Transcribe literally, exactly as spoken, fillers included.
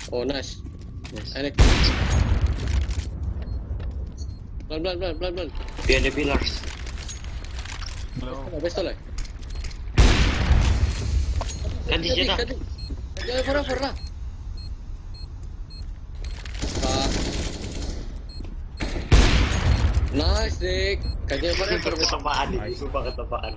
Oh, nice. Yes. Enak. Pelan, pelan, pelan, pelan, pelan. Behind the pillars. Hello. Best lah. Kan di sana. Jangan forever lah. Ah. Nice, Nick. Kayaknya forever. Ketepaan ini, sumpah ketepaan.